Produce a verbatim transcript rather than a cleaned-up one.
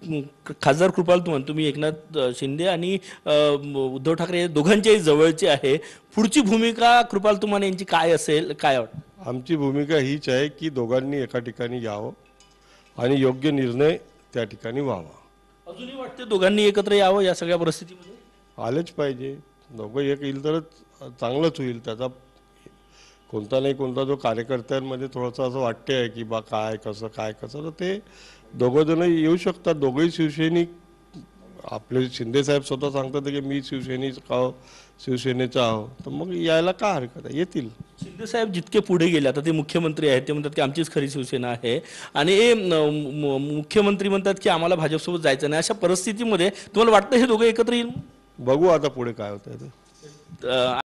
म, खासदार कृपाल तुमन तुम्ही एकनाथ अ, शिंदे आणि अ, म, उद्धव ठाकरे दोघांच्याही जवळचे आहे. पुढची भूमिका कृपाल तुमन यांची काय असेल, काय वाटतं? आमची भूमिका हीच आहे की दोघांनी एका ठिकाणी यावं आणि योग्य निर्णय त्या ठिकाणी व्हावा. अजूनही वाटते दोघांनी एकत्र यावं या सगळ्या परिस्थितीमध्ये? आलेच पाहिजे. दोघं एक येईल तरच चांगलंच होईल. त्याचा कोणता नाही कोणता जो कार्यकर्त्यांमध्ये थोडंसं असं वाटते आहे की बा काय कसं काय कसं, तर ते दोघं जण येऊ शकतात. दोघंही शिवसैनिक. आपले शिंदे साहेब स्वतः सांगतात की मी शिवसैनिक आहो, शिवसेनेचा आहो, तर मग यायला का हरकत आहे, येतील. शिंदे साहेब जितके पुढे गेले, आता ते मुख्यमंत्री आहेत, ते म्हणतात की आमचीच खरी शिवसेना आहे आणि हे म, म, मुख्यमंत्री म्हणतात की आम्हाला भाजपसोबत जायचं नाही. अशा परिस्थितीमध्ये तुम्हाला वाटतं हे दोघं एकत्र येईल? बघू आता पुढे काय होतं ते. अ,